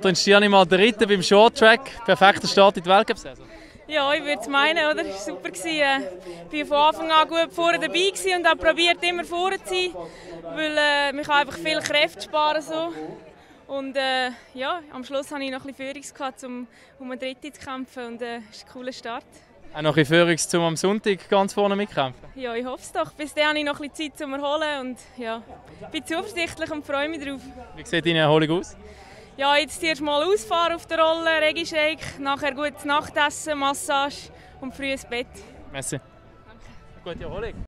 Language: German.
In Stirni mal der Ritter beim Shorttrack. Perfekter Start in die Weltcup-Saison. Ja, ich würde es meinen, oder? Es war super. Ich war von Anfang an gut vorne dabei und habe probiert, immer vorne zu sein, weil ich einfach viel Kräfte sparen so. Und ja, am Schluss hatte ich noch ein bisschen Führung, um einen Dritten zu kämpfen, und es ist ein cooler Start. Auch noch ein Führung, um am Sonntag ganz vorne mitkämpfen? Ja, ich hoffe es doch. Bis dahin habe ich noch ein bisschen Zeit zum Erholen und ja, bin zuversichtlich und freue mich drauf. Wie sieht deine Erholung aus? Ja, jetzt erst mal ausfahren auf der Rolle, Regenshake, nachher gutes Nachtessen, Massage und früh ins Bett. Merci. Danke. Gute Erholung.